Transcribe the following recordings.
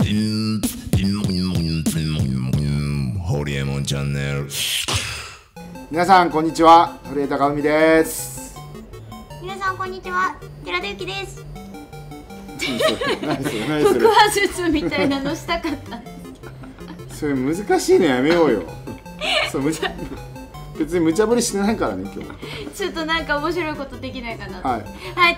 ホリエモンチャンネル。 皆さんこんにちは、堀江貴文です。 皆さんこんにちは、寺田由紀です。 何それ腹話術みたいなのしたかった。 それ難しいのやめようよ。そう別に無茶ぶりしてないからね今日。 ちょっとなんか面白いことできないかなと。 はい、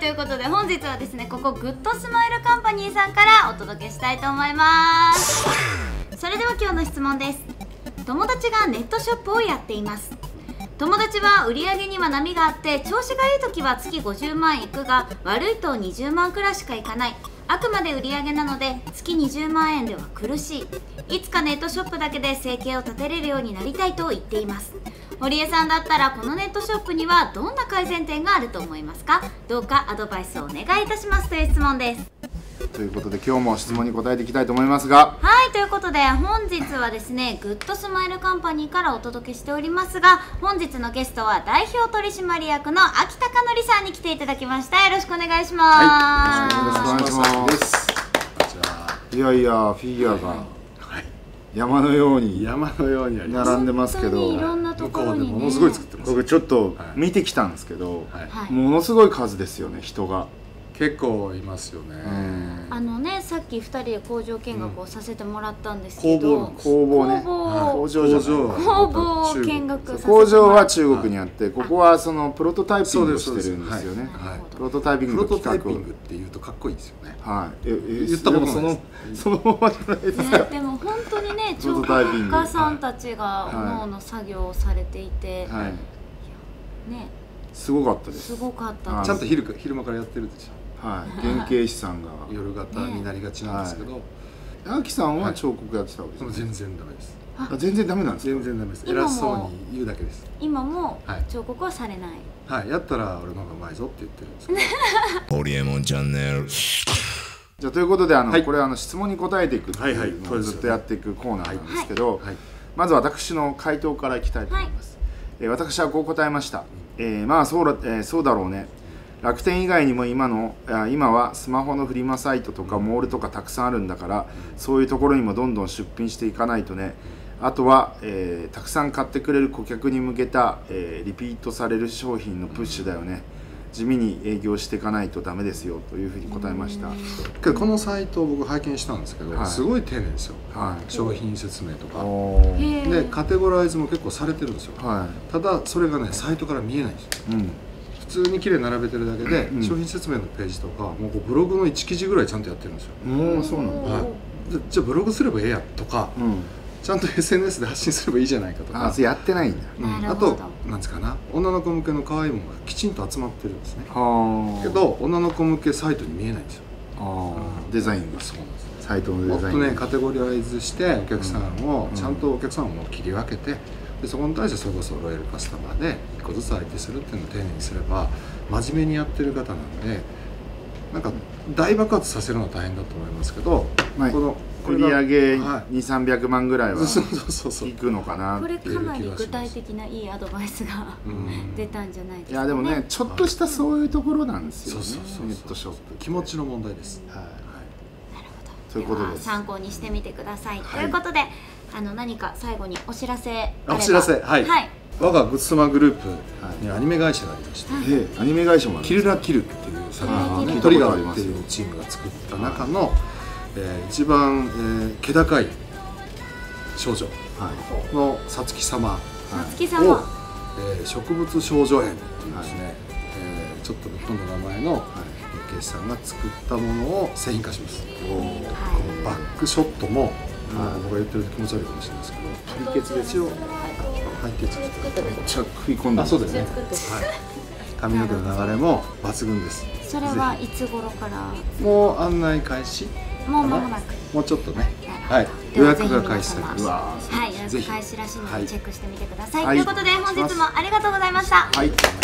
ということで本日はですね、ここグッドスマイルカンパニーさんからお届けしたいと思います。それでは今日の質問です。友達がネットショップをやっています。友達は売り上げには波があって、調子がいい時は月50万いくが、悪いと20万くらいしかいかない。あくまで売り上げなので月20万円では苦しい。いつかネットショップだけで生計を立てれるようになりたいと言っています。堀江さんだったらこのネットショップにはどんな改善点があると思いますか？どうかアドバイスをお願いいたしますという質問です。 ということで今日も質問に答えていきたいと思いますが、 ということで本日はですね、グッドスマイルカンパニーからお届けしておりますが、本日のゲストは代表取締役の秋田かのりさんに来ていただきました。よろしくお願いします。 よろしくお願いします。いやいや、フィギュアが山のように並んでますけど、 いろんなところにね、 ものすごい作ってます。 僕ちょっと見てきたんですけど、ものすごい数ですよね、人が。 結構いますよね。 さっき2人で工場見学をさせてもらったんですけど、 工房ね、工場を見学させてもらった。 工場は中国にあって、ここはそのプロトタイピングをしてるんですよね。プロトタイピングっていうとかっこいいですよね。 言ったことそのままじゃないですか。 でも本当にね、彫刻家さんたちが各々作業をされていて、ね、 すごかったです。 すごかったです。 ちゃんと昼間からやってるでしょ。 原型師さんが夜型になりがちなんですけど、 秋さんは彫刻やってたわけですか？ 全然ダメです。 全然ダメなんですか？ 全然ダメです。偉そうに言うだけです。 今も彫刻はされない。 はい、やったら俺の方がうまいぞって言ってるんですけど。 ホリエモンチャンネル。 じゃあということでこれ質問に答えていくっていうのをずっとやっていくコーナーなんですけど、まず私の回答からいきたいと思います。私はこう答えました。まあそうだろうね。楽天以外にも今はスマホのフリマサイトとかモールとかたくさんあるんだから、そういうところにもどんどん出品していかないとね。あとは、たくさん買ってくれる顧客に向けた、リピートされる商品のプッシュだよね。地味に営業していかないとダメですよというふうに答えました。 けどこのサイトを僕拝見したんですけど、すごい丁寧ですよ。商品説明とかでカテゴライズも結構されてるんですよ。ただそれがね、サイトから見えないんですよ。普通に綺麗に並べてるだけで、商品説明のページとかもうブログの1記事ぐらいちゃんとやってるんですよ。 もうそうなんだ。 じゃあブログすればええやとか、ちゃんと SNS で発信すればいいじゃないかとか。 やってないんだ。 あとなんですかな、女の子向けの可愛いものがきちんと集まってるんですね。けど女の子向けサイトに見えないんですよ。 デザインが。そうなんです。サイトのデザイン。 もっとね、カテゴライズしてお客さんをちゃんとお客さんを切り分けて、でそこに対してそれこそロイヤルカスタマーで1個ずつ相手するっていうのを丁寧にすれば、真面目にやってる方なんで、なんか大爆発させるのは大変だと思いますけど、この売り上げ200-300万ぐらいはいくのかな。 これかなり具体的ないいアドバイスが出たんじゃないですかね。 いやでもね、ちょっとしたそういうところなんですよね。ネットショップ気持ちの問題です。 なるほど。 ということです。 参考にしてみてください。ということで、何か最後にお知らせあれば。 お知らせ、はい。我がグッスマグループにアニメ会社がありまして、 アニメ会社もキルラキルっていう作品、トリガーっていうチームが作った中の一番気高い少女のさつき様を植物少女園っていうですね、ちょっと日本の名前の日系師さんが作ったものを製品化します。バックショットも僕が言ってると気持ち悪いかもしれないですけど、 対決ですよ。 入って作ってめっちゃ食い込んで。 そうですね。髪の毛の流れも抜群です。 それはいつ頃から？ もう案内開始。 もう間もなく。 もうちょっとね。予約が開始されます。 予約開始らしいのでチェックしてみてください。ということで本日もありがとうございました。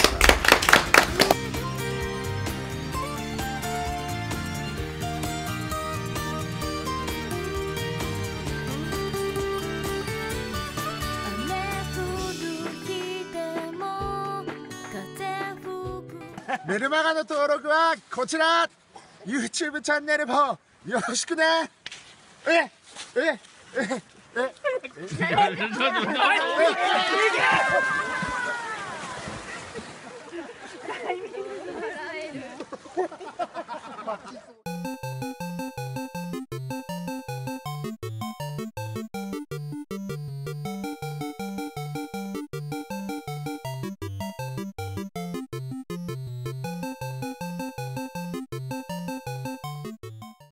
メルマガの登録はこちら。 YouTube チャンネルもよろしくね。 え